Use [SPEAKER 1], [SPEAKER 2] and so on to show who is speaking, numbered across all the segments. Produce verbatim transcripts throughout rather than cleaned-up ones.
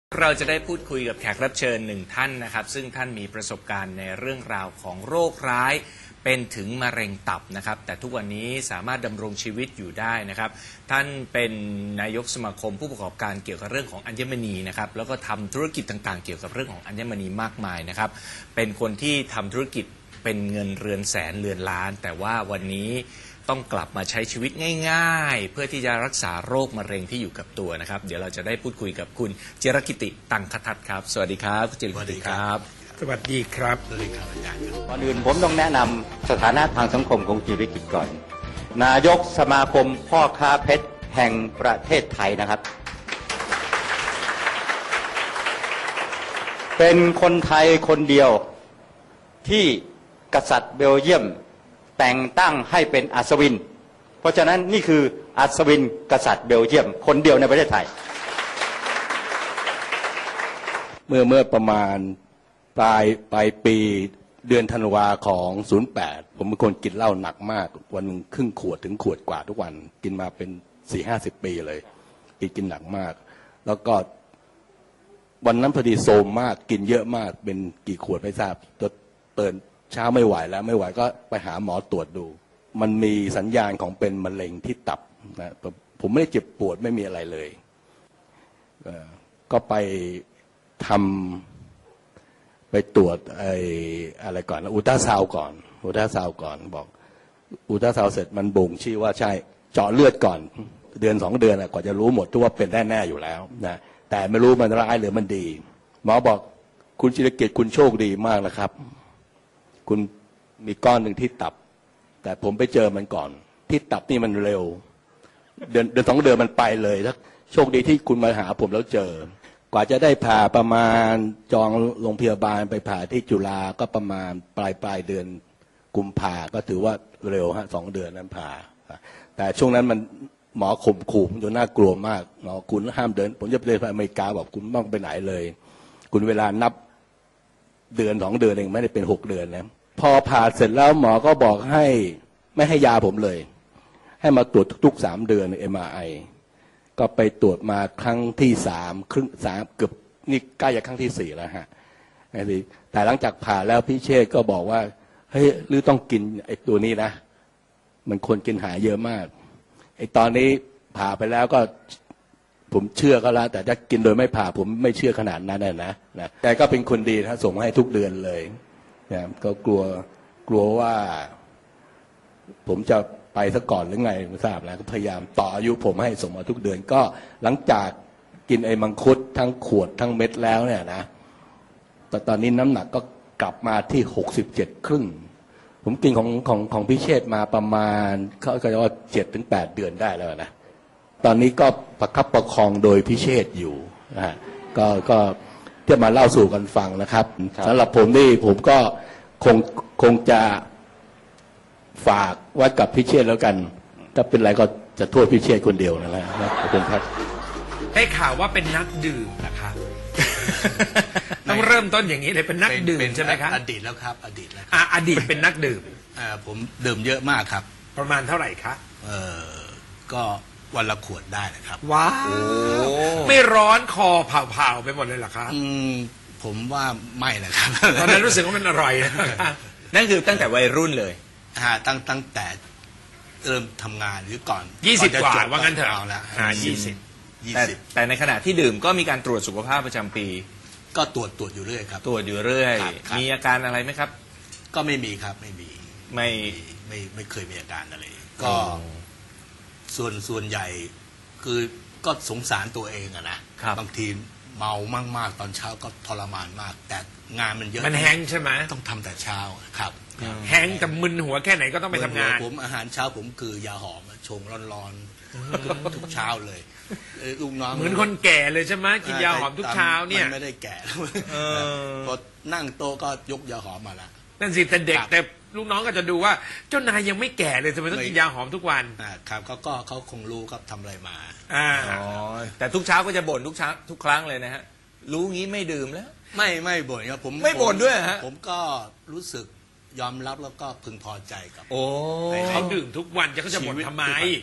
[SPEAKER 1] เราจะได้พูดคุยกับแขกรับเชิญหนึ่งท่านนะครับซึ่งท่านมีประสบการณ์ในเรื่องราวของโรคร้ายเป็นถึงมะเร็งตับนะครับแต่ทุกวันนี้สามารถดำรงชีวิตอยู่ได้นะครับท่านเป็นนายกสมาคมผู้ประกอบการเกี่ยวกับเรื่องของอัญมณีนะครับแล้วก็ทำธุรกิจต่างๆเกี่ยวกับเรื่องของอัญมณีมากมายนะครับเป็นคนที่ทำธุรกิจเป็นเงินเรือนแสนเรือนล้านแต่ว่าวันนี้ต้องกลับมาใช้ชีวิตง่ายๆเพื่อที่จะรักษาโรคมะเร็งที่อยู่กับตัวนะครับเดี๋ยวเราจะได้พูดคุยกับคุณจิรกิติตังคทัศน์ครับสวัสดีครับคุณจิรกิติครับ
[SPEAKER 2] สวัสดีครับ
[SPEAKER 3] สวัสดีครับอาจารย์ก่อนอื่นผมต้องแนะนำสถานะทางสังคมของจิรกิติก่อนนายกสมาคมพ่อค้าเพชรแห่งประเทศไทยนะครับเป็นคนไทยคนเดียวที่กษัตริย์เบลเยียมแต่งตั้งให้เป็นอัศวินเพราะฉะนั้นนี่คืออัศวินกษัตริย์เบลเยียมคนเดียวในประเทศไทย
[SPEAKER 4] เมื่อเมื่อประมาณปลายปลายปีเดือนธันวาของศูนย์แปดผมเป็นคนกินเหล้าหนักมากวันนึงครึ่งขวดถึงขวดกว่าทุกวันกินมาเป็นสี่ห้าสิบปีเลยกินกินหนักมากแล้วก็วันนั้นพอดีโซมมากกินเยอะมากเป็นกี่ขวดไม่ทราบตัวเตือนเช้าไม่ไหวแล้วไม่ไหวก็ไปหาหมอตรวจดูมันมีสัญญาณของเป็นมะเร็งที่ตับนะผมไม่ได้เจ็บปวดไม่มีอะไรเลยก็ไปทำไปตรวจไอ้อะไรก่อนอุลตราซาวก่อนอุลตราซาวก่อนบอกอุลตราซาวเสร็จมันบ่งชี้ว่าใช่เจาะเลือดก่อนเดือนสองเดือนกว่าจะรู้หมดทุกว่าเป็นแน่ๆอยู่แล้วนะแต่ไม่รู้มันร้ายหรือมันดีหมอบอกคุณจิรกิติคุณโชคดีมากนะครับคุณมีก้อนหนึ่งที่ตับแต่ผมไปเจอมันก่อนที่ตับนี่มันเร็วเดือนเดือนสองเดือนมันไปเลยแล้วโชคดีที่คุณมาหาผมแล้วเจอกว่าจะได้ผ่าประมาณจองโรงพยาบาลไปผ่าที่จุฬาก็ประมาณปลายปลายเดือนกุมภาก็ถือว่าเร็วฮะสองเดือนนั้นผ่าแต่ช่วงนั้นมันหมอข่มขู่จนน่ากลัวมากหมอคุณห้ามเดินผมจะไปเดินไปอเมริกาบอกคุณไม่ต้องไปไหนเลยคุณเวลานับเดือนสองเดือนเองไม่ได้เป็นหกเดือนนะพอผ่าเสร็จแล้วหมอก็บอกให้ไม่ให้ยาผมเลยให้มาตรวจทุกๆสามเดือน เอ็ม อาร์ ไอ ก็ไปตรวจมาครั้งที่สามครึ่งสามเกือบนี่ใกล้จะครั้งที่สี่แล้วฮะแต่หลังจากผ่าแล้วพี่เชษก็บอกว่าเฮ้ยหรือต้องกินไอ้ตัวนี้นะมันควรกินหายเยอะมากไอ้ตอนนี้ผ่าไปแล้วก็ผมเชื่อก็แล้วแต่ถ้ากินโดยไม่ผ่าผมไม่เชื่อขนาดนั้นนะนะแต่ก็เป็นคนดีนะส่งมาให้ทุกเดือนเลยนะก็กลัวกลัวว่าผมจะไปซะก่อนหรือไงไม่ทราบนะก็พยายามต่ออายุผมให้ส่งมาทุกเดือนก็หลังจากกินไอ้มังคุดทั้งขวดทั้งเม็ดแล้วเนี่ยนะแต่ตอนนี้น้ำหนักก็กลับมาที่หกสิบเจ็ดครึ่งผมกินของของของพี่เชษมาประมาณเขาก็จะว่าเจ็ดถึงแปดเดือนได้แล้วนะตอนนี้ก็ประคับประคองโดยพี่เชษอยู่นะฮะก็ก็ที่มาเล่าสู่กันฟังนะครับสำหรับผมนี่ผมก็คงคงจะฝากไว้กับพี่เชษแล้วกันถ้าเป็นไรก็จะโทษพี่เชษคนเดียวนั่นแหละนะขอบคุณครับ
[SPEAKER 2] ได้ข่าวว่าเป็นนักดื่มนะครับ ต้องเริ่มต้นอย่างนี้เลยเป็นนักดื่มใช่ไหมครับ
[SPEAKER 5] อดีตแล้วครับอดีตแล้ว
[SPEAKER 2] อ่าอดีตเป็นนักดื่ม
[SPEAKER 5] อ่าผมดื่มเยอะมากครับ
[SPEAKER 2] ประมาณเท่าไหร่คะ
[SPEAKER 5] เออก็วันละขวดได้นะครับ
[SPEAKER 2] ว้าวไม่ร้อนคอเผาๆไปหมดเลยเหรอครับ
[SPEAKER 5] อืมผมว่าไม่นะครับ
[SPEAKER 2] ตอนนั้นรู้สึกว่ามันอร่อยนะ
[SPEAKER 1] นั่นคือตั้งแต่วัยรุ่นเลย
[SPEAKER 5] ฮะตั้งตั้งแต่เริ่มทำงานหรือก่อน
[SPEAKER 2] ยี่สิบกว่าว่างั้นเถอะ
[SPEAKER 5] เอาละยี่สิบยี่สิบ
[SPEAKER 1] แต่ในขณะที่ดื่มก็มีการตรวจสุขภาพประจำปี
[SPEAKER 5] ก็ตรวจตรวจอยู่เรื่อยครับ
[SPEAKER 1] ตรวจอยู่เรื่อยมีอาการอะไรไหมครับ
[SPEAKER 5] ก็ไม่มีครับไม่มี
[SPEAKER 1] ไม่
[SPEAKER 5] ไม่ไม่เคยมีอาการอะไรก็ส่วนส่วนใหญ่คือก็สงสารตัวเองอะนะบางทีเมามากๆตอนเช้าก็ทรมานมากแต่งานมันเยอะ
[SPEAKER 2] มันแห้งใช่ไหม
[SPEAKER 5] ต้องทำแต่เช้าครับ
[SPEAKER 2] แห้งแต่มึนหัวแค่ไหนก็ต้องไปทำงาน
[SPEAKER 5] ผมอาหารเช้าผมคือยาหอมชงร้อนๆทุกเช้าเลยลูกน้อง
[SPEAKER 2] เหมือนคนแก่เลยใช่ไหมกินยาหอมทุกเช้าเนี่ย
[SPEAKER 5] ไม่ได้แก่พอนั่งโต๊ะก็ยกยาหอมมาละ
[SPEAKER 2] นั่นสิแต่เด็กแต่ลูกน้องก็จะดูว่าเจ้านายยังไม่แก่เลยทำไมต้องกินยาหอมทุกวัน
[SPEAKER 5] ครับเขาก็เขาคงรู้ครับทำอะไรมา
[SPEAKER 1] อ๋อแต่ทุกเช้าก็จะบ่นทุกเช้าทุกครั้งเลยนะฮะรู้งี้ไม่ดื่มแล้ว
[SPEAKER 5] ไม่ไม่บ่นครับผม
[SPEAKER 1] ไม่บ่นด้วยฮะ
[SPEAKER 5] ผมก็รู้สึกยอมรับแล้วก็พึงพอใจกับ
[SPEAKER 2] โอ้เขาดื่มทุกวันจะเขาจะบ่นทำไม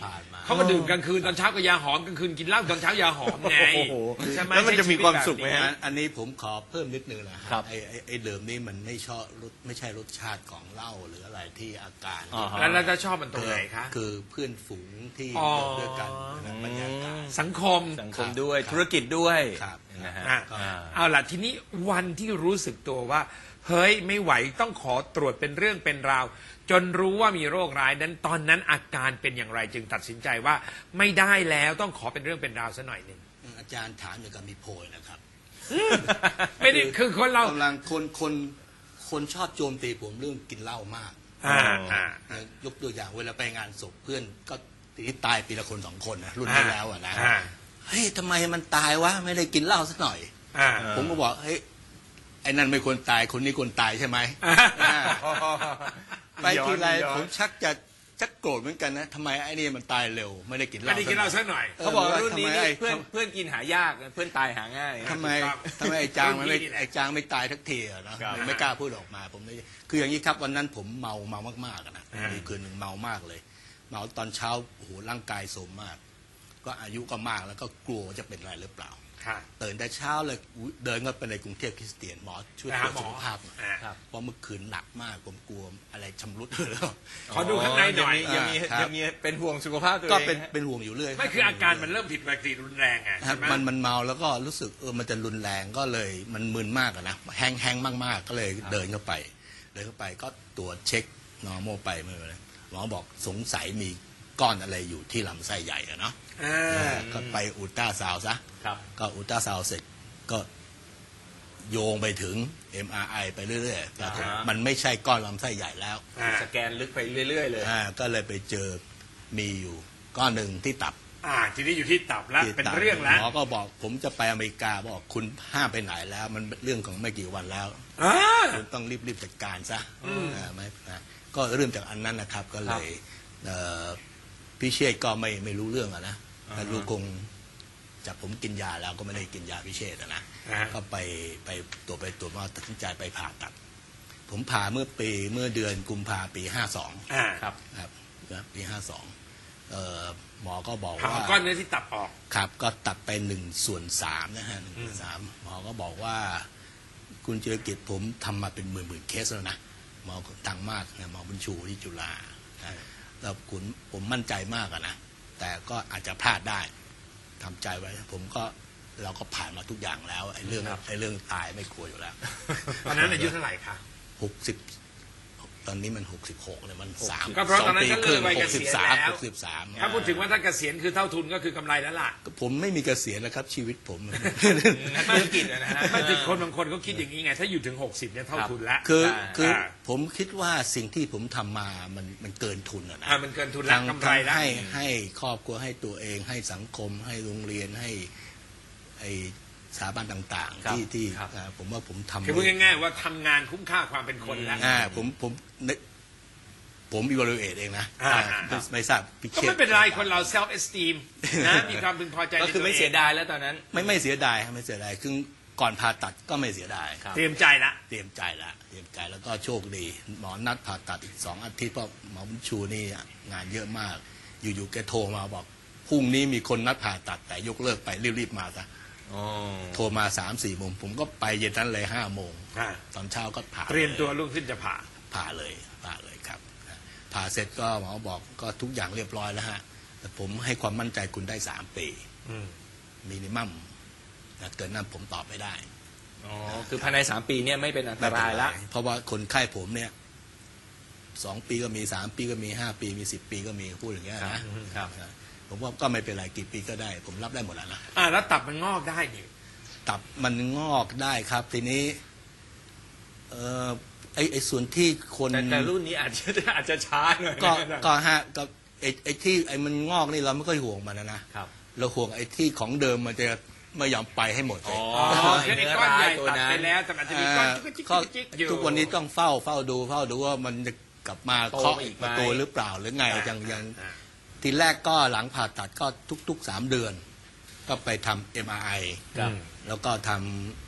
[SPEAKER 2] เขาก็ดื่มกลางคืนตอนเช้าก็ยาหอมกลางคืนกินเหล้าตอนเช้ายาหอมไง
[SPEAKER 1] โอ้โห
[SPEAKER 2] ใช่ไหม
[SPEAKER 1] แล้วมันจะมีความสุขไหม
[SPEAKER 2] ใช้ชีวิตแบบนี้
[SPEAKER 1] ฮะ
[SPEAKER 5] อันนี้ผมขอเพิ่มนิดนึงนะครับ ไอ้ไอ้ไอ้เดิมนี่มันไม่ชอบรสไม่ใช่รสชาติของเหล้าหรืออะไรที่อาการ
[SPEAKER 1] อ๋อฮะ
[SPEAKER 2] แล้วเราจะชอบมันตรงไหนคะ
[SPEAKER 5] คือเพื่อนฝูงที่
[SPEAKER 2] อ๋อ
[SPEAKER 5] อยู่ด้วยกันบรรยากาศ
[SPEAKER 2] สังคม
[SPEAKER 1] สังคมด้วย
[SPEAKER 5] ครับ
[SPEAKER 1] ธุรกิจด้วย
[SPEAKER 5] ครับ
[SPEAKER 1] นะฮะ
[SPEAKER 2] อ่ะ
[SPEAKER 1] อ่า
[SPEAKER 2] เอาล่ะทีนี้วันที่รู้สึกตัวว่า เฮ้ยไม่ไหวต้องขอตรวจเป็นเรื่องเป็นราว จนรู้ว่ามีโรคร้ายนั้นตอนนั้นอาการเป็นอย่างไรจึงตัดสินใจว่าไม่ได้แล้วต้องขอเป็นเรื่องเป็นราวซะหน่อยหนึ่ง
[SPEAKER 5] อาจารย์ถามอย่างกับมีโพยนะครับ
[SPEAKER 2] ไม่ได้คือคนเรา
[SPEAKER 5] กำลังคนคนคนชอบโจมตีผมเรื่องกินเหล้ามาก
[SPEAKER 2] อ่าอ่า
[SPEAKER 5] ยกตัวอย่างเวลาไปงานศพเพื่อนก็ตีตายปีละคนสองคนนะรุ่นที่แล้วอะนะ
[SPEAKER 2] อ่า
[SPEAKER 5] เฮ้ยทำไมมันตายวะไม่ได้กินเหล้าสักหน่อย
[SPEAKER 2] อ่า
[SPEAKER 5] ผมก็บอกเฮ้ยไอ้นั่นไม่ควรตายคนนี้ควรตายใช่ไหม
[SPEAKER 2] อ่า
[SPEAKER 5] อ่าไปทีไร
[SPEAKER 1] ย้อน
[SPEAKER 5] ผมชักจะชักโกรธเหมือนกันนะทำไมไอ้นี่มันตายเร็ว ไม่ได้กินเหล้า
[SPEAKER 2] ไม่ได้กินเหล้าสักหน่อย
[SPEAKER 1] เขาบอกว่ารุ่นนี้
[SPEAKER 5] ทำไม
[SPEAKER 1] นี่
[SPEAKER 5] ไอ้
[SPEAKER 1] เพื่อนเพื่อนกินหายากเพื่อนตายหาง่าย
[SPEAKER 5] ทำไม
[SPEAKER 2] ครับ
[SPEAKER 5] ทำไมไอ้จางมันไม่
[SPEAKER 2] รุ่นพี่นี่แหละ
[SPEAKER 5] ไอ้จางไม่ตายทักทีอะเนาะ
[SPEAKER 1] ครับ
[SPEAKER 5] ไม่กล้าพูดออกมาผมเลยคืออย่างนี้ครับวันนั้นผมเมาเมามากๆอะนะ
[SPEAKER 2] อ่ามี
[SPEAKER 5] มีคืนหนึ่งเมามากเลย เมาตอนเช้าโอ้โหร่างกายโทรมมาก ก็อายุก็มากแล้วก็กลัวจะเป็นอะไรหรือเปล่า
[SPEAKER 2] ค่ะ
[SPEAKER 5] ตื่นแต่เช้าเลยอุ๊ยเดินเข้าไปในกรุงเทพคริสเตียนหมอช่วย
[SPEAKER 2] ไป
[SPEAKER 5] ตร
[SPEAKER 2] หาว
[SPEAKER 5] จ
[SPEAKER 2] หมอ
[SPEAKER 5] สุขภาพหน่อย
[SPEAKER 2] อ่า
[SPEAKER 5] เพราะเมื่อคืนหนักมากผมกลัวอะไรชำรุดแล้ว
[SPEAKER 2] ขอดูข้างในหน่อย
[SPEAKER 1] ยังมี
[SPEAKER 5] ครับ
[SPEAKER 1] ยังมีเป็นห่วงสุขภาพตัวเอง
[SPEAKER 5] ก็เป็น
[SPEAKER 1] ฮะ
[SPEAKER 5] เป็นห่วงอยู่เรื่อย
[SPEAKER 2] ไม่คืออาการมันเริ่มผิดปกติรุนแรงอ่ะ
[SPEAKER 5] ครั
[SPEAKER 2] ใช่
[SPEAKER 5] บ
[SPEAKER 2] ไหม
[SPEAKER 5] มันมันเมาแล้วก็รู้สึกเออมันจะรุนแรงก็เลยมันมึนมากอะนะแห้งแห้งมากๆ ก็เลยเดินเข้าไป เดินเข้าไปก็ตรวจเช็คนอร์โมไปเมื่อไรหมอบอกสงสัยมีก้อนอะไรอยู่ที่ลำไส้ใหญ่อะเนาะ
[SPEAKER 2] อ่า
[SPEAKER 5] ก็ไปอุลตราซาวด์ซะ
[SPEAKER 1] ครับ
[SPEAKER 5] ก็อุลตราซาวด์เสร็จก็โยงไปถึง เอ็ม อาร์ ไอ ไปเรื่อยๆแต่
[SPEAKER 1] อ่าฮะ
[SPEAKER 5] มันไม่ใช่ก้อนลำไส้ใหญ่แล้ว
[SPEAKER 2] อ่า
[SPEAKER 1] สแกนลึกไปเรื่อย ๆ เลย
[SPEAKER 5] อ่าก็เลยไปเจอมีอยู่ก้อนหนึ่งที่ตับ
[SPEAKER 2] อ่าทีนี้อยู่ที่ตับแล้ว
[SPEAKER 5] ที่
[SPEAKER 2] เป็น
[SPEAKER 5] ตับ
[SPEAKER 2] เรื่องแล้ว
[SPEAKER 5] หมอก็บอกผมจะไปอเมริกาบอกคุณห้ามไปไหนแล้ว มันเรื่องของไม่กี่วันแล้ว
[SPEAKER 2] อ่า
[SPEAKER 5] คุณต้องรีบๆจัดการซะอ่าไม่นะก็เริ่มจากอันนั้นนะครับ ก็เลยเอ่อพี่เชษฐ์ก็ไม่ไม่รู้เรื่องอะนะแต่รู้คงจากผมกินยาแล้วก็ไม่ได้กินยาพิเชษฐ์อะนะ
[SPEAKER 2] อ่า
[SPEAKER 5] ก็ไปไปตรวจไปตรวจมาตัดสินใจไปผ่าตัด ผมผ่าเมื่อปีเมื่อเดือนกุมภาปีห้าสอง
[SPEAKER 2] อ่า
[SPEAKER 1] ครับ
[SPEAKER 5] ครับปีห้าสองหมอก็บอก
[SPEAKER 2] ผ่า
[SPEAKER 5] ว่า
[SPEAKER 2] ก้อนเนื้อที่ตับออก
[SPEAKER 5] ครับก็ตัดไปหนึ่งส่วนสามนะฮะหนึ่งส่วนสามหมอก็บอกว่า คุณจิรกิจผมทำมาเป็นหมื่นหมื่นๆเคสแล้วนะหมอดังมากนะหมอบุญชูที่จุฬานะแล้วคุณผมมั่นใจมากอะนะแต่ก็อาจจะพลาดได้ทำใจไว้ ผมก็เราก็ผ่านมาทุกอย่างแล้วไอ้เรื่อง
[SPEAKER 1] ครับ
[SPEAKER 5] ไอ้เรื่องตายไม่กลัวอยู่แล้ว
[SPEAKER 2] ตอนนั้นอายุเท่าไหร่คะ
[SPEAKER 5] หกสิบตอนนี้มันหกสิบหกเนี่ยมันสาม
[SPEAKER 2] ก็เพราะตอนนั้นก็
[SPEAKER 5] ครึ่ง
[SPEAKER 2] เลยวัย
[SPEAKER 5] ห
[SPEAKER 2] เก
[SPEAKER 5] ก
[SPEAKER 2] ษี
[SPEAKER 5] สิบ
[SPEAKER 2] ยณ
[SPEAKER 5] สาม
[SPEAKER 2] แล้ว
[SPEAKER 5] หกสิบสาม
[SPEAKER 2] ถ้าพูดถึงว่าถ้าเกษียณคือเท่าทุนก็คือกำไรแล้วล่ะ
[SPEAKER 5] ผมไม่มีเกษียณแล้วครับ ชีวิตผม
[SPEAKER 1] นักธุรกิจอะนะฮะ
[SPEAKER 2] ไม่ถึงคนบางคนเขาคิดอย่างนี้ไง ถ้าอยู่ถึงหกสิบเนี่ยเท่าทุนแล้ว
[SPEAKER 5] คือ
[SPEAKER 1] อ่า
[SPEAKER 5] คือ
[SPEAKER 2] อ่า
[SPEAKER 5] ผมคิดว่าสิ่งที่ผมทำมามันมันเกินทุนอะนะ
[SPEAKER 2] อ่ามันเกินทุนแล้ว
[SPEAKER 5] ทั้ง
[SPEAKER 2] กำไรแล้ว
[SPEAKER 5] ให้ให้ครอบครัวให้ตัวเองให้สังคมให้โรงเรียนให้ไอสถาบันต่าง
[SPEAKER 1] ครับ
[SPEAKER 5] ๆ ที่ที่
[SPEAKER 1] ครับ
[SPEAKER 5] อ่าผมว่าผมทำ
[SPEAKER 2] คือพูดง่ายๆว่าทำงานคุ้มค่าความเป็นคนแล้ว
[SPEAKER 5] อ่าผมผมผม evaluate เองนะ
[SPEAKER 2] อ่า
[SPEAKER 5] อ่าไม่ไม่ทราบพี่
[SPEAKER 2] ก็
[SPEAKER 5] ชษฐ์
[SPEAKER 2] ไม่เป็นไรคนเรา self esteem นะมีความพึงพอใจ
[SPEAKER 1] ก็คือไม่เสียดายแล้วตอนนั้น
[SPEAKER 5] ไม่ไม่เสียดายครับไม่เสียดายคือก่อนผ่าตัดก็ไม่เสียดาย
[SPEAKER 1] ครับ
[SPEAKER 2] เตรียมใจละ
[SPEAKER 5] เตรียมใจละเตรียมใจแล้วก็โชคดี หมอนัดผ่าตัดอีกสองอาทิตย์เพราะหมอบุญชูนี่งานเยอะมาก อยู่ๆแกโทรมาบอกพรุ่งนี้มีคนนัดผ่าตัดแต่ยกเลิกไปรีบๆมาซะ
[SPEAKER 1] อ๋อ
[SPEAKER 5] โทรมาสามสี่โมงผมก็ไปเย็นนั้นเลยห้าโมง
[SPEAKER 2] อ่า
[SPEAKER 5] ตอนเช้าก็ผ่า
[SPEAKER 2] เตรียมตัวลุกขึ้นจะผ่า
[SPEAKER 5] ผ่าเลยผ่าเลยครับผ่าเสร็จก็หมอบอกก็ทุกอย่างเรียบร้อยแล้วฮะแต่ผมให้ความมั่นใจคุณได้สามปี
[SPEAKER 2] อืม
[SPEAKER 5] มินิมัมนะเกินนั้นผมตอบไม่ได้
[SPEAKER 1] อ๋อคือภายในสามปีเนี่ยไม่เป็นอันตรายละ
[SPEAKER 5] ไม่เป็นไรเพราะว่าคนไข้ผมเนี่ยสองปีก็มีสามปีก็มีห้าปีมีสิบปีก็มีพูดอย่างเงี้ยนะครับ ผมว่าก็ไม่เป็นไรกี่ปีก็ได้ ผมรับได้หมดแล้วนะ
[SPEAKER 2] อ่าแล้วตับมันงอกได้นี่
[SPEAKER 5] ตับมันงอกได้ครับ ทีนี้เออไอไอส่วนที่คน
[SPEAKER 1] แต่แต่รุ่นนี้อาจจะอาจจะช้าหน่อย
[SPEAKER 5] ก็
[SPEAKER 1] นะ
[SPEAKER 5] ก็ฮะก็ไอไอที่ไอมันงอกนี่เราไม่ค่อยห่วงมันนะนะครับ เราห่วงไอที่ของเดิมมันจะไม่ยอมไปให้หมดเลย
[SPEAKER 2] อ๋อคือไอ้ก้อนใหญ่ตัดไปแล้วแต่มันจะมีก้อน
[SPEAKER 5] ก็
[SPEAKER 2] จิ๊กๆอยู่
[SPEAKER 5] ทุกวันนี้ต้องเฝ้าเฝ้าดูเฝ้าดูว่ามันจะกลับมาเคาะ
[SPEAKER 1] โตอีกไหม
[SPEAKER 5] ประตูหรือเปล่าหรือไง
[SPEAKER 2] อ่า
[SPEAKER 5] ยังยัง
[SPEAKER 2] อ่า
[SPEAKER 5] ทีแรกก็หลังผ่าตัดก็ทุกๆสามเดือน ก็ไปทำ เอ็ม อาร์ ไอ
[SPEAKER 1] ครับ
[SPEAKER 5] แล้วก็ท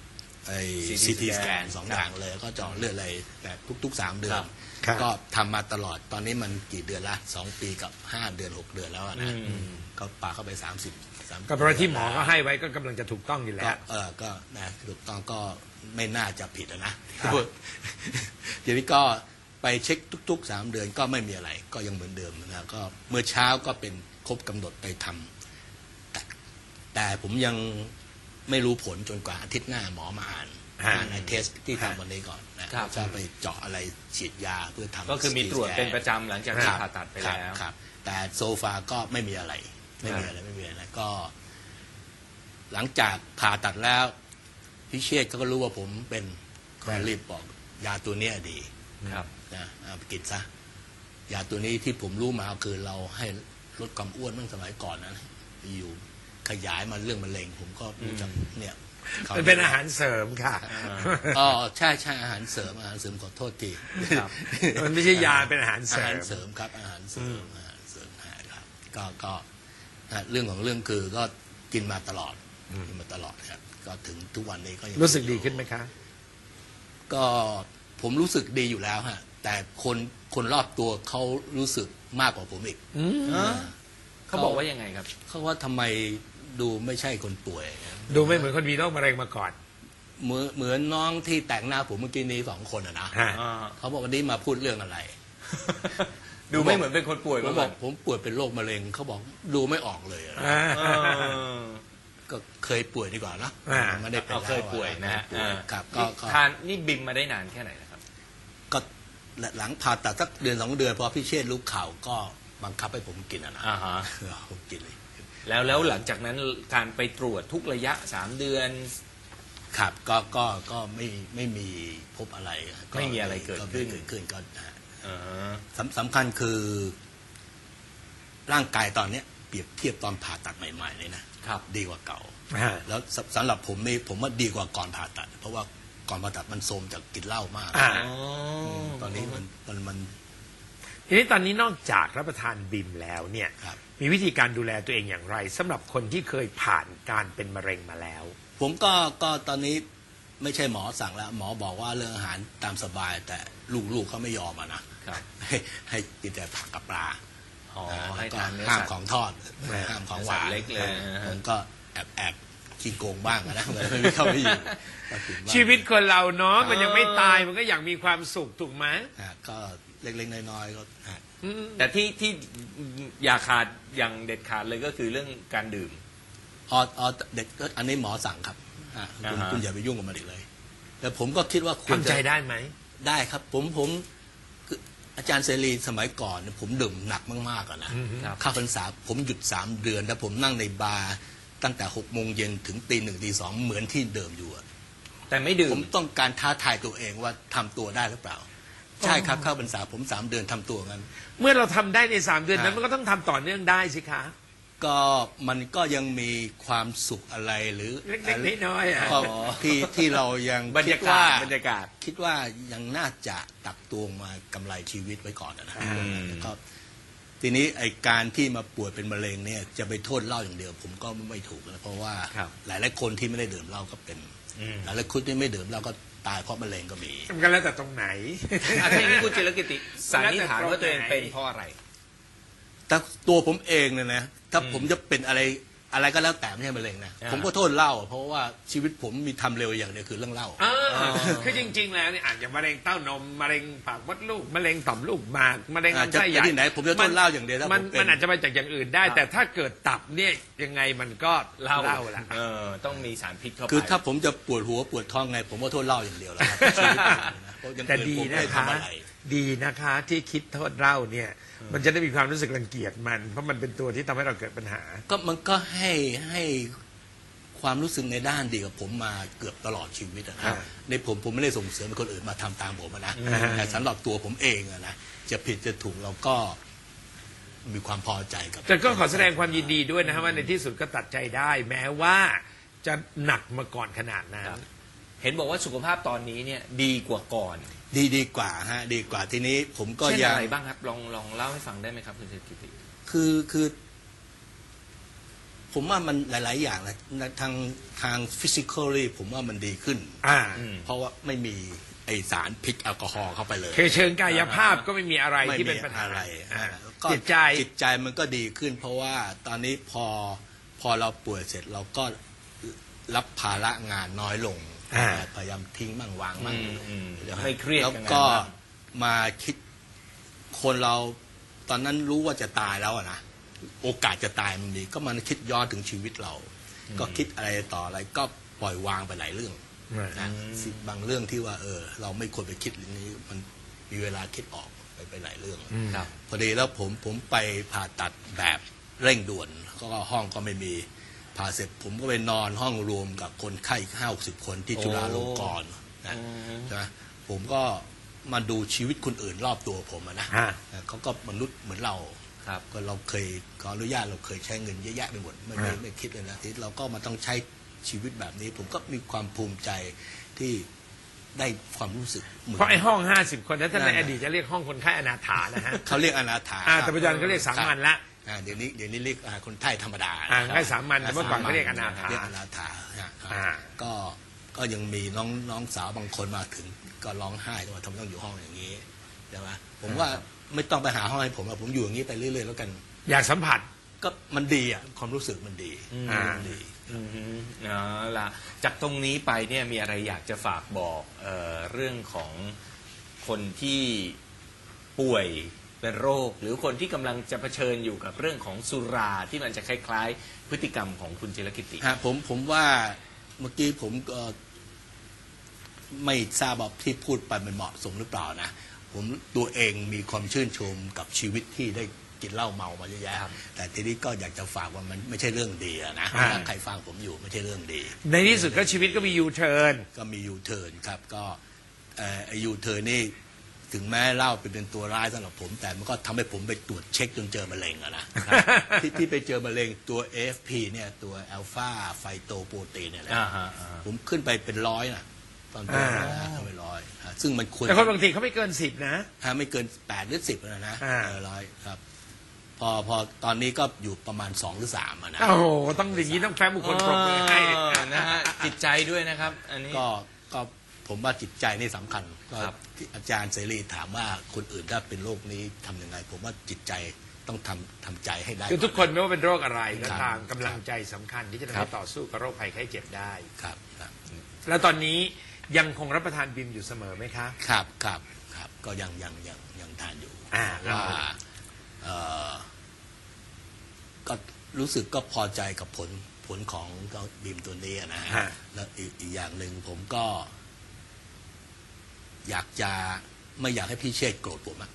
[SPEAKER 5] ไอ้
[SPEAKER 1] ซี
[SPEAKER 5] ซี
[SPEAKER 1] ที
[SPEAKER 5] ที
[SPEAKER 1] ส
[SPEAKER 5] ส
[SPEAKER 1] แก
[SPEAKER 5] แก
[SPEAKER 1] น
[SPEAKER 5] นสองอย่างเลยก็เจาะเลือดอะไรแบบทุกๆสามเดือน
[SPEAKER 2] ครับ
[SPEAKER 5] ก็ทำมาตลอดตอนนี้มันกี่เดือนละสองปีกับห้าเดือนหกเดือนแล้วอะนะก็ปาเข้าไปสามสิบสาม
[SPEAKER 2] ก็เพราะที่หมอก็ให้ไว้ก็กำลังจะถูกต้องอยู่แล้
[SPEAKER 5] ก็
[SPEAKER 2] ว
[SPEAKER 5] เออก็นะถูกต้องก็ไม่น่าจะผิดอะนะครับ ทีนี้ก็ไปเช็คทุกๆสามเดือนก็ไม่มีอะไร ก็ยังเหมือนเดิมนะก็เมื่อเช้าก็เป็นครบกำหนดไปทำแต่แต่ผมยังไม่รู้ผลจนกว่าอาทิตย์หน้าหมอมาอ่าน
[SPEAKER 2] ฮะ
[SPEAKER 5] อ่านในเทสที่ทำวันนี้ก่อนนะครับ จะไปเจาะอะไรฉีดยาเพื่อทำ
[SPEAKER 1] ก็คือมีตรวจเป็นประจำหลังจากที่
[SPEAKER 5] ครับ
[SPEAKER 1] ผ่าตัดไป
[SPEAKER 5] ครับ
[SPEAKER 1] แล้ว
[SPEAKER 5] ครับ แต่โซฟาก็ไม่มีอะไร ไม่มีอะไรไม่มีอะไรก็ หลังจากผ่าตัดแล้วพี่เชษฐ์เขาก็รู้ว่าผมเป็นก็รีบบอก ยาตัวเนี้ยดี
[SPEAKER 1] ครับ
[SPEAKER 5] นะเอาไปกินซะยาตัวนี้ที่ผมรู้มาคือเราให้ลดความอ้วนเมื่อสมัยก่อนนะอยู่ขยายมาเรื่องมะเร็ง ผมก็รู้จักเนี่ยขา
[SPEAKER 2] มันเป็นอาหารเสริมค่ะ
[SPEAKER 5] อ๋อใช่ใช่อาหารเสริมอาหารเสริมขอโทษที
[SPEAKER 1] ครับ
[SPEAKER 2] มันไม่ใช่ยาเป็นอาหารเส
[SPEAKER 5] อา
[SPEAKER 2] ริ
[SPEAKER 5] หาม รเสริมครับอาหารเสริมอาหารเสริมครับก็ก็อ่ะเรื่องของเรื่องคือก็กินมาตลอดกินมาตลอดครับก็ถึงทุกวันนี้ก็ยัง
[SPEAKER 2] รู้สึกดีขึ้นไหมคะ
[SPEAKER 5] ก็ผมรู้สึกดีอยู่แล้วฮะแต่คนคนรอบตัวเขารู้สึกมากกว่าผมอีก
[SPEAKER 1] เขาบอกว่ายังไงครับ
[SPEAKER 5] เขาว่าทำไมดูไม่ใช่คนป่วย
[SPEAKER 2] ดูไม่เหมือนคนมีโรคมะเร็งมาก่อน
[SPEAKER 5] เหมือนเหมือนน้องที่แต่งหน้าผมเมื่อกี้นี้สองคนอะนะ
[SPEAKER 2] ฮะ
[SPEAKER 5] เขาบอกวันนี้มาพูดเรื่องอะไร
[SPEAKER 1] ดูไม่เหมือนเป็นคนป่วย
[SPEAKER 5] ผม
[SPEAKER 1] มา
[SPEAKER 5] บ
[SPEAKER 1] ก่
[SPEAKER 5] อ
[SPEAKER 1] อก น
[SPEAKER 5] ผมป่วยเป็นโรคมะเร็งเขาบอกดูไม่ออกเลยอะ
[SPEAKER 2] อ่า
[SPEAKER 1] เออ
[SPEAKER 5] ก็เคยป่วยดีกว่านะ
[SPEAKER 2] อ่า
[SPEAKER 5] ไม่ได้เป็น
[SPEAKER 1] เอาเคยป่วยนะฮะ
[SPEAKER 5] ป่วย
[SPEAKER 1] อ่า
[SPEAKER 5] ครับก็ก็
[SPEAKER 1] ทานนี่บิมมาได้นานแค่ไหนนะครับ
[SPEAKER 5] ก็หลังผ่าตัดสักเดือนสองเดือนพอพี่เชษฐ์รู้ข่าวก็บังคับให้ผมกินอะนะ
[SPEAKER 1] อ่าฮะ
[SPEAKER 5] ผมกินเลย
[SPEAKER 1] แล้วแล้วหลังจากนั้นการไปตรวจทุกระยะสามเดือน
[SPEAKER 5] ครับก็ก็ก็ไม่ไม่มีพบอะไรก็
[SPEAKER 1] ไม่มีอะไรเกิดขึ้น
[SPEAKER 5] ไม่เกิดขึ้นก็นะฮะ
[SPEAKER 1] อ่าฮะ
[SPEAKER 5] สำสำคัญคือร่างกายตอนเนี้ยเปรียบเทียบตอนผ่าตัดใหม่ๆเลยนะครับ ดีกว่าเก่า
[SPEAKER 2] อ่า
[SPEAKER 5] แล้วสำสำหรับผมนี่ผมว่าดีกว่าก่อนผ่าตัด เพราะว่าก่อนผ่าตัดมันโทรมจากกินเหล้ามาก
[SPEAKER 2] อ่า
[SPEAKER 1] อ๋อ
[SPEAKER 5] ตอนนี้มันมันมัน
[SPEAKER 2] ทีนี้ตอนนี้นอกจากรับประทานบิมแล้วเนี่ย
[SPEAKER 5] ครับ
[SPEAKER 2] มีวิธีการดูแลตัวเองอย่างไรสำหรับคนที่เคยผ่านการเป็นมะเร็งมาแล้ว
[SPEAKER 5] ผมก็ก็ตอนนี้ไม่ใช่หมอสั่งแล้ว หมอบอกว่าเรื่องอาหารตามสบาย แต่ลูกๆเขาไม่ยอมอะนะครับ ให้ให้กินแต่ผักกับปลา
[SPEAKER 1] อ๋อ
[SPEAKER 5] อ่า
[SPEAKER 1] ให้
[SPEAKER 5] แล้วก็
[SPEAKER 1] ทานเนื้อ
[SPEAKER 5] ห้าม
[SPEAKER 1] สัตว์
[SPEAKER 5] ของทอดห้ามของหวาน
[SPEAKER 1] สัตว์เล็กเลย
[SPEAKER 5] ผมก็แอบแอบขี้โกงบ้างนะไม่มีเข้าไปอยู่ก็กินบ้าง
[SPEAKER 2] ชีวิตคนเราเนาะมันยังไม่ตายมันก็อยากมีความสุขถูกไหม
[SPEAKER 5] อ่าก็เล็กๆน้อยๆก็อ่า
[SPEAKER 2] อืม
[SPEAKER 1] แต่ที่ที่อย่าขาดอย่างเด็ดขาดเลยก็คือเรื่องการดื่ม
[SPEAKER 5] อ๋ออ๋อเด็กก็อันนี้หมอสั่งครับอ่าคุณ
[SPEAKER 1] อ่าฮะ
[SPEAKER 5] คุณอย่าไปยุ่งกับมันอีกเลย แต่ผมก็คิดว่าควร
[SPEAKER 2] ทำใจ
[SPEAKER 5] จะ
[SPEAKER 2] ได้ไหม
[SPEAKER 5] ได้ครับ ผมผมคืออาจารย์เสรีสมัยก่อนเนี่ยผมดื่มหนักมากๆอะนะ
[SPEAKER 1] ครับ
[SPEAKER 5] เข้าพรรษาผมหยุดสามเดือนแล้วผมนั่งในบาร์ตั้งแต่หกโมงเย็นถึงตีหนึ่งตีสองเหมือนที่เดิมอยู่อะ
[SPEAKER 1] แต่ไม่ดื่
[SPEAKER 5] ผม มต้องการท้าทายตัวเองว่าทำตัวได้หรือเปล่า ใช่ครับเข้าพรรษาผมสามเดือนทำตัวงั้น
[SPEAKER 2] เมื่อเราทำได้ในสามเดือนนั้น
[SPEAKER 5] ฮะ
[SPEAKER 2] มันก็ต้องทำต่อเนื่องได้สิคะ
[SPEAKER 5] ก็มันก็ยังมีความสุขอะไรหรือ
[SPEAKER 2] เล็กๆน้อยๆอ่ะ
[SPEAKER 5] ก็ที่ที่เรายัง
[SPEAKER 1] บรร
[SPEAKER 5] คิ
[SPEAKER 1] ยา
[SPEAKER 5] ด
[SPEAKER 1] กา
[SPEAKER 5] ว่า
[SPEAKER 1] ศบรรยากาศ
[SPEAKER 5] คิดว่ายังน่าจะตักตวงมากำไรชีวิตไว้ก่อนนะ
[SPEAKER 1] อืม
[SPEAKER 5] แล้วก็ทีนี้ไอการที่มาป่วยเป็นมะเร็งเนี่ยจะไปโทษเหล้าอย่างเดียว ผมก็ไม่ถูกนะเพราะว่า
[SPEAKER 1] ครับ
[SPEAKER 5] หลายหลายๆคนที่ไม่ได้ดื่มเหล้าก็เป็น
[SPEAKER 1] อืม
[SPEAKER 5] หลายหลายๆคนที่ไม่ดื่มเหล้าก็ตายเพราะมะเร็งก็มี
[SPEAKER 2] มันก็แล้วแต่ตรงไหน
[SPEAKER 1] อ่ะถ้าอย่างนี้คุณจิรกิติสันนิษฐานว่าตัวเองเป็นเพราะอะไร
[SPEAKER 5] แต่ตัวผมเองเนี่ยนะถ้า
[SPEAKER 1] อืม
[SPEAKER 5] ผมจะเป็นอะไรอะไรก็แล้วแต่ไม่ใช่มะเร็งนะ
[SPEAKER 1] อ่า
[SPEAKER 5] ผมก็โทษเหล้าเพราะว่าชีวิตผมมีทำเร็วอย่างเดียวคือเรื่องเหล้า
[SPEAKER 2] อ่าคือจริง ๆ แล้วเนี่ยอาจจะมะเร็งเต้านมมะเร็งปากมดลูกมะเร็งต่อมลูกหมากมะเร็ง
[SPEAKER 5] อ่า
[SPEAKER 2] ลำไส้ใหญ่
[SPEAKER 5] จะที่ไหนผมจะโทษเหล้าอย่างเดียวถ้าผม
[SPEAKER 2] มัน
[SPEAKER 5] เป็น
[SPEAKER 2] มันอาจจะมาจากอย่างอื่นได้ แต่ถ้าเกิดตับเนี่ยยังไงมันก็
[SPEAKER 1] เหล้า
[SPEAKER 2] เหล้าละ
[SPEAKER 1] เออต้องมีสารพิษเข้าไป
[SPEAKER 5] คือถ้าผมจะปวดหัวปวดท้องไง ผมก็โทษเหล้าอย่างเดียวแล้วครับชีวิตผมนะเพราะอย่าง
[SPEAKER 2] แต่
[SPEAKER 5] อื่น
[SPEAKER 2] ดี
[SPEAKER 5] ผมไม่
[SPEAKER 2] นะ
[SPEAKER 5] ได้
[SPEAKER 2] คะ
[SPEAKER 5] ทำอะไร
[SPEAKER 2] ดีนะคะที่คิดโทษเหล้าเนี่ย มันจะได้มีความรู้สึกรังเกียจมัน เพราะมันเป็นตัวที่ทำให้เราเกิดปัญหา
[SPEAKER 5] ก็มันก็ให้ให้ความรู้สึกในด้านดีกับผมมาเกือบตลอดชีวิตอะนะ
[SPEAKER 2] อ่า
[SPEAKER 5] ในผมผมไม่ได้ส่งเสริมให้คนอื่นมาทำตามผมอะนะ
[SPEAKER 2] อ่า
[SPEAKER 5] แต่สำหรับตัวผมเองอะนะจะผิดจะถูกเราก็มีความพอใจกับ
[SPEAKER 2] แต่ก็ขอแสดงความยินดีด้วยนะครับว่าในที่สุดก็ตัดใจได้ แม้ว่าจะหนักมาก่อนขนาดนั้น
[SPEAKER 1] ครับ เห็นบอกว่าสุขภาพตอนนี้เนี่ยดีกว่าก่อน
[SPEAKER 5] ดีดีกว่าฮะดีกว่าทีนี้ผมก็
[SPEAKER 1] เช่น
[SPEAKER 5] ยัง
[SPEAKER 1] อะไรบ้างครับลองลองเล่าให้ฟังได้ไหมครับคุณจิรกิติ
[SPEAKER 5] คือคือ พผมว่ามันหลาย ๆ อย่างนะทางทางฟิสิกอลผมว่ามันดีขึ้น
[SPEAKER 2] อ่า
[SPEAKER 5] เพราะว่าไม่มีไอสารพิษแอลกอฮอล์เข้าไปเลย
[SPEAKER 2] คือเชิงกายภาพก็ไม่มีอะไร
[SPEAKER 5] ไม่
[SPEAKER 2] ที่
[SPEAKER 5] มี
[SPEAKER 2] เป็นปัญหา
[SPEAKER 5] อะไร
[SPEAKER 2] อ่า
[SPEAKER 5] ก็
[SPEAKER 2] จิตใจ
[SPEAKER 5] จิตใจมันก็ดีขึ้น เพราะว่าตอนนี้พอพอเราป่วยเสร็จเราก็รับภาระงานน้อยลง
[SPEAKER 2] อ่า
[SPEAKER 5] พยายามทิ้งมั่งวางมั่ง
[SPEAKER 1] อืมอืมไม่เครียด
[SPEAKER 5] แล้ว
[SPEAKER 1] กับงาน
[SPEAKER 5] ก็
[SPEAKER 1] บ้าง
[SPEAKER 5] มาคิดคนเราตอนนั้นรู้ว่าจะตายแล้วอะนะโอกาสจะตายมันมีก็มาคิดย้อนถึงชีวิตเรา ก็คิดอะไรต่ออะไรก็ปล่อยวางไปหลายเรื่องนะสิบางเรื่องที่ว่าเออเราไม่ควรไปคิดเรื่องนี้มันมีเวลาคิดออกไปไปหลายเรื่อง
[SPEAKER 1] ครับ
[SPEAKER 5] พอดีแล้วผมผมไปผ่าตัดแบบเร่งด่วนก็ห้องก็ไม่มีผ่าเสร็จผมก็ไปนอนห้องรวมกับคนไข้ห้าหกสิบคนที่จุฬาลงกรณ์นะใช่ไหมผมก็มาดูชีวิตคนอื่นรอบตัวผมอะนะ
[SPEAKER 2] อ่า
[SPEAKER 5] เขาก็มนุษย์เหมือนเรา
[SPEAKER 1] ครับ
[SPEAKER 5] ก็เราเคยขออนุญาตเราเคยใช้เงินเยอะแยะไปหมดไม่ไม่ไม่คิดเลยนะที่เราก็มาต้องใช้ชีวิตแบบนี้ ผมก็มีความภูมิใจที่ได้ความรู้สึกเหมือน
[SPEAKER 2] เพราะไอ้ห้องห้าสิบคนนั้นถ้าใน
[SPEAKER 5] นั่น
[SPEAKER 2] อ
[SPEAKER 5] น่ะ
[SPEAKER 2] ดีตจะเรียกห้องคนไข้อนาถานะฮะ
[SPEAKER 5] เขาเรียกอนาถา
[SPEAKER 2] อ่าแต่ปัจจุบันเขาเรียกสามัญละ
[SPEAKER 5] อ่าเดี๋ยวนี้เดี๋ยวนี้เรียกอ่าคนไข้ธรรมดา
[SPEAKER 2] อ่าให้สามัญแต่เมื่อก่อนเขาเรียกอนาถา
[SPEAKER 5] เรียกอนาถาอ่า
[SPEAKER 2] อ่า
[SPEAKER 5] ก็ก็ยังมีน้องน้องสาวบางคนมาถึงก็ร้องไห้ว่าทำไมต้องอยู่ห้องอย่างนี้ใช่ไหมผมว่าไม่ต้องไปหาห้องให้ผมอะผมอยู่อย่างนี้ไปเรื่อยๆแล้วกัน
[SPEAKER 2] อยากสัมผัส
[SPEAKER 5] ก็มันดีอ่ะความรู้สึกมันดี
[SPEAKER 2] อ่า
[SPEAKER 5] มันดี
[SPEAKER 1] อืมเอาล่ะจากตรงนี้ไปเนี่ยมีอะไรอยากจะฝากบอกเอ่อเรื่องของคนที่ป่วยเป็นโรค หรือคนที่กำลังจะเผชิญอยู่กับเรื่องของสุราที่มันจะคล้ายๆ พฤติกรรมของคุณจิรกิติ
[SPEAKER 5] ฮะผมผมว่าเมื่อกี้ผมก็ไม่ทราบว่าที่พูดไปมันเหมาะสมหรือเปล่านะผมตัวเองมีความชื่นชมกับชีวิตที่ได้กินเหล้าเมามาเยอะแยะแต่ทีนี้ก็อยากจะฝากว่ามันไม่ใช่เรื่องดีอะนะ
[SPEAKER 2] อ่า
[SPEAKER 5] ถ้าใครฟังผมอยู่ไม่ใช่เรื่องดี
[SPEAKER 2] ในที่สุดก็ชีวิตก็มียูเทิร์น
[SPEAKER 5] ก็มียูเทิร์นครับก็เอ่อไอยูเทิร์นนี่ถึงแม้เหล้าเป็นเป็นตัวร้ายสำหรับผม แต่มันก็ทำให้ผมไปตรวจเช็คจนเจอมะเร็งอะนะ ที่ที่ไปเจอมะเร็งตัว เอ เอฟ พี เนี่ยตัวอัลฟาไฟโตโปรตีนเนี่ยแหละ
[SPEAKER 1] อ่าฮะอ่าฮะ
[SPEAKER 5] ผมขึ้นไปเป็นร้อยนะตอนต้นนะฮะขึ้นไปร้อยฮะซึ่งมันควร
[SPEAKER 2] แต่คนบางทีเขาไม่เกินสิบนะ
[SPEAKER 5] ฮะไม่เกินแปดหรือสิบนะนะ
[SPEAKER 2] อ่า
[SPEAKER 5] เออร้อยครับพอพอตอนนี้ก็อยู่ประมาณสองหรือสามอะนะ
[SPEAKER 2] โอ้โหต้องอย่างนี้ต้องแฟ้มบุคคลปรบมือให้
[SPEAKER 1] เออนะฮะจิตใจด้วยนะครับ อันนี้
[SPEAKER 5] ก็ก็ผมว่าจิตใจนี่สำคัญก็
[SPEAKER 1] ครับ
[SPEAKER 5] ที่อาจารย์เสรีถามว่าคนอื่นถ้าเป็นโรคนี้ทำยังไง ผมว่าจิตใจต้องทำทำใจให้ได้
[SPEAKER 2] คือทุกคนไม่ว่าเป็นโรคอะไรก็
[SPEAKER 5] ครับ
[SPEAKER 2] ตามกำลังใจสำคัญที่จะทำ
[SPEAKER 1] ครั
[SPEAKER 2] ให้
[SPEAKER 1] บ
[SPEAKER 2] ต่อสู้กับโรคภัยไข้เจ็บได้
[SPEAKER 5] ครับครับ
[SPEAKER 2] แล้วตอนนี้ยังคงรับประทานบิมอยู่เสมอไหมคะ
[SPEAKER 5] ครับครับครับก็ยังยังยังยังทานอยู่
[SPEAKER 2] อ่า
[SPEAKER 5] ว่าเอ่อก็รู้สึกก็พอใจกับผลผลของบีมตัวนี้นะฮะ
[SPEAKER 2] ฮะ
[SPEAKER 5] แล้วอีกอีกอย่างหนึ่งผมก็ อยากจะไม่อยากให้พี่เชษฐ์โกรธผมอะ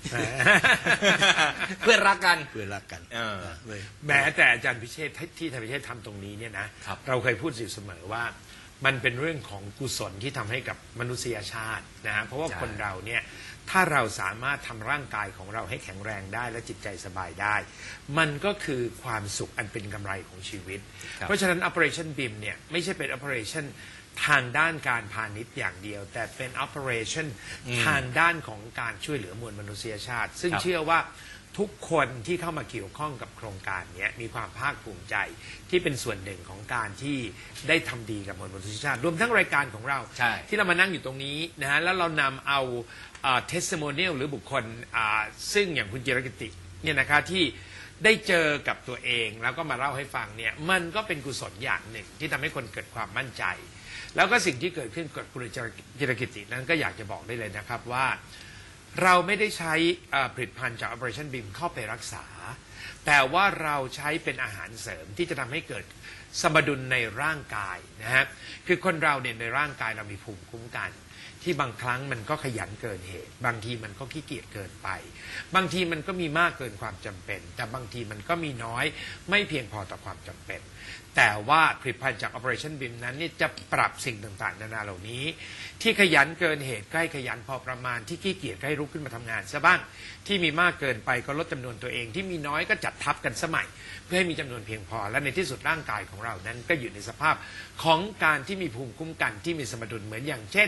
[SPEAKER 1] เพื่อนรักกัน
[SPEAKER 5] เพื่อนรักกัน
[SPEAKER 1] เออ
[SPEAKER 5] เว้ย
[SPEAKER 2] แม้แต่อาจารย์พิเชษฐ์ที่อาจารย์พิเชษฐ์ทำตรงนี้เนี่ยนะครับ เราเคยพูดอยู่เสมอว่า มันเป็นเรื่องของกุศลที่ทำให้กับมนุษยชาตินะฮะเพราะว่า
[SPEAKER 1] ใช่
[SPEAKER 2] คนเราเนี่ยถ้าเราสามารถทำร่างกายของเราให้แข็งแรงได้และจิตใจสบายได้ มันก็คือความสุขอันเป็นกำไรของชีวิต เพราะฉะนั้น Operationบี เอ็ม เนี่ยไม่ใช่เป็น Operation ทางด้านการพาณิชย์อย่างเดียว แต่เป็น Operation ทางด้านของการช่วยเหลือมวลมนุษยชาติ ซึ่ง
[SPEAKER 1] ครับ
[SPEAKER 2] เชื่อว่าทุกคนที่เข้ามาเกี่ยวข้องกับโครงการนี้มีความภาคภูมิใจที่เป็นส่วนหนึ่งของการที่ได้ทำดีกับมวลมนุษยชาติ รวมทั้งรายการของเรา
[SPEAKER 1] ใช่
[SPEAKER 2] ที่เรามานั่งอยู่ตรงนี้นะฮะแล้วเรานำเอาเทส i ม o เนียลหรือบุคคลอ่าซึ่งอย่างคุณจิรกิติเนี่ยนะคะที่ได้เจอกับตัวเองแล้วก็มาเล่าให้ฟังเนี่ยมันก็เป็นกุศลอย่างหนึ่งที่ทำให้คนเกิดความมั่นใจ แล้วก็สิ่งที่เกิดขึ้นกับคุณจิรกิตินั้นก็อยากจะบอกได้เลยนะครับว่า เราไม่ได้ใช้อ่าผลิตภัณฑ์จาก Operationบี เอ็ม เข้าไปรักษา แต่ว่าเราใช้เป็นอาหารเสริมที่จะทำให้เกิดสมดุลในร่างกายนะฮะคือคนเราเนี่ยในร่างกายเรามีภูมิคุ้มกัน ที่บางครั้งมันก็ขยันเกินเหตุ บางทีมันก็ขี้เกียจเกินไป บางทีมันก็มีมากเกินความจำเป็น แต่บางทีมันก็มีน้อยไม่เพียงพอต่อความจำเป็น แต่ว่าผลิตภัณฑ์จาก Operationบี เอ็ม นั้นเนี่ยจะปรับสิ่งต่างๆนานาเหล่านี้ ที่ขยันเกินเหตุใกล้ขยันพอประมาณที่ขี้เกียจใกล้ลุกขึ้นมาทำงานซะบ้างที่มีมากเกินไปก็ลดจำนวนตัวเอง ที่มีน้อยก็จัดทับกันสมัย เพื่อให้มีจำนวนเพียงพอ และในที่สุดร่างกายของเรานั้นก็อยู่ในสภาพของการที่มีภูมิคุ้มกันที่มีสมดุลเหมือนอย่างเช่น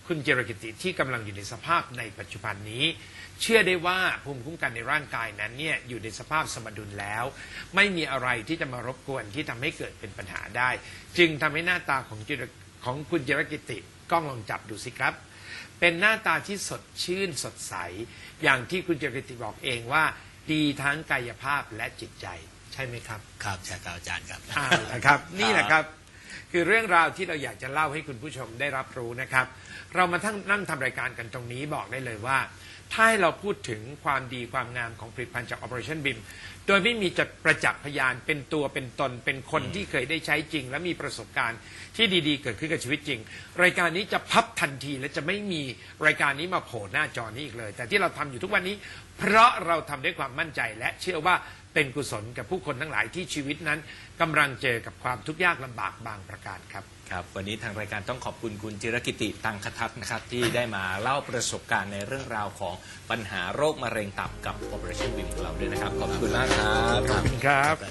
[SPEAKER 2] คุณเจรกิติที่กำลังอยู่ในสภาพในปัจจุบันนี้ เชื่อได้ว่าภูมิคุ้มกันในร่างกายนั้นเนี่ยอยู่ในสภาพสมดุลแล้ว ไม่มีอะไรที่จะมารบกวนที่ทำให้เกิดเป็นปัญหาได้ จึงทำให้หน้าตาของจิรของคุณเจรกิติกล้องลองจับดูสิครับ เป็นหน้าตาที่สดชื่นสดใสอย่างที่คุณเจรกิติบอกเองว่าดีทั้งกายภาพและจิตใจใช่ไหมครับ
[SPEAKER 5] ครับใช่ครับอาจารย์ครับ
[SPEAKER 2] อ่านะครับนี่แหละครับคือเรื่องราวที่เราอยากจะเล่าให้คุณผู้ชมได้รับรู้นะครับ เรามาทั้งนั่งทำรายการกันตรงนี้บอกได้เลยว่า ถ้าให้เราพูดถึงความดีความงามของผลิตภัณฑ์จาก Operationบี ไอ เอ็ม โดยไม่มีจัดประจักษ์พยานเป็นตัวเป็นตนเป็นคนที่เคยได้ใช้จริง และมีประสบการณ์ที่ดีๆเกิดขึ้นกับชีวิตจริง รายการนี้จะพับทันทีและจะไม่มีรายการนี้มาโผล่หน้าจอนี้อีกเลย แต่ที่เราทำอยู่ทุกวันนี้ เพราะเราทำด้วยความมั่นใจและเชื่อว่าเป็นกุศลกับผู้คนทั้งหลายที่ชีวิตนั้นกำลังเจอกับความทุกข์ยากลำบากบางประการครับ
[SPEAKER 1] ครับวันนี้ทางรายการต้องขอบคุณคุณจิรกิติตังคทัศน์นะครับที่ได้มาเล่าประสบการณ์ในเรื่องราวของปัญหาโรคมะเร็งตับกับ Operationบี ไอ เอ็ม ของเราด้วยนะครับขอบคุณมากครับ
[SPEAKER 2] ขอบคุณครับ